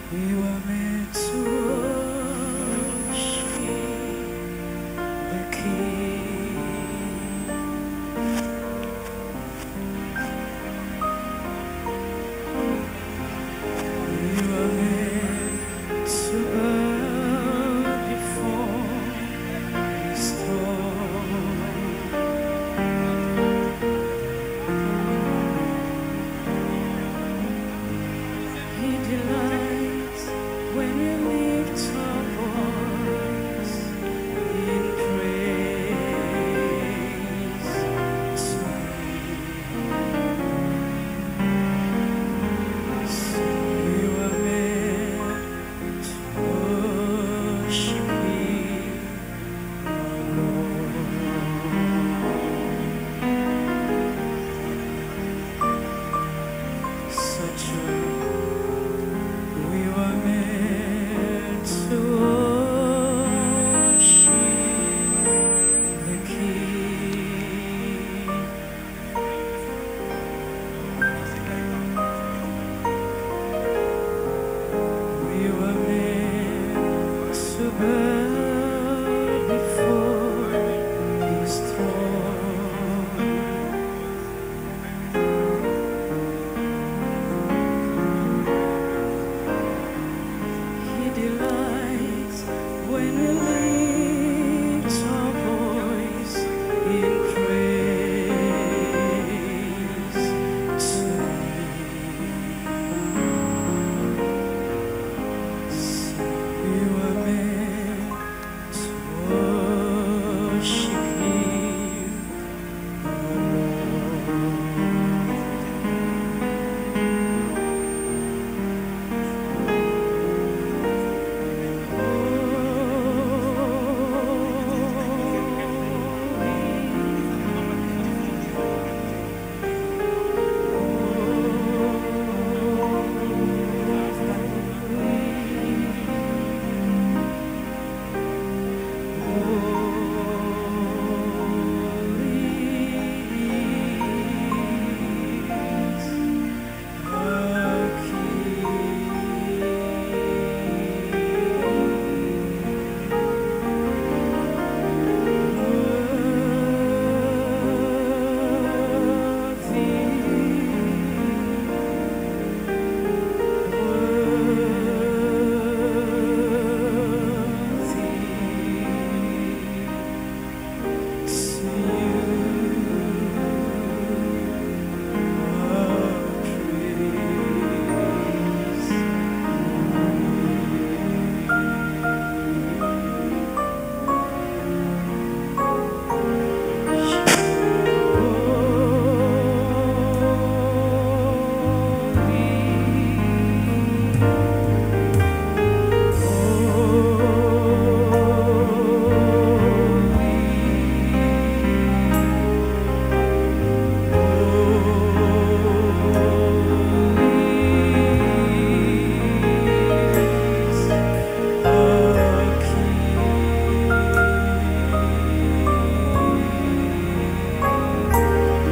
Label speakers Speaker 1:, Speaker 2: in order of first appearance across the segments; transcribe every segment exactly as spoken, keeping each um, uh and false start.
Speaker 1: We were meant to worship the King. We were meant to bow before His throne. He delights when we lift our voice in praise to Him. So we were meant to worship Him, our Lord. Such a we were meant to worship the King. We were meant to bow before His throne. He delights when we lift our voice in praise to Him. So we were meant to worship Him, our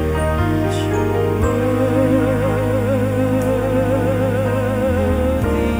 Speaker 1: King.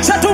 Speaker 2: Wacha tu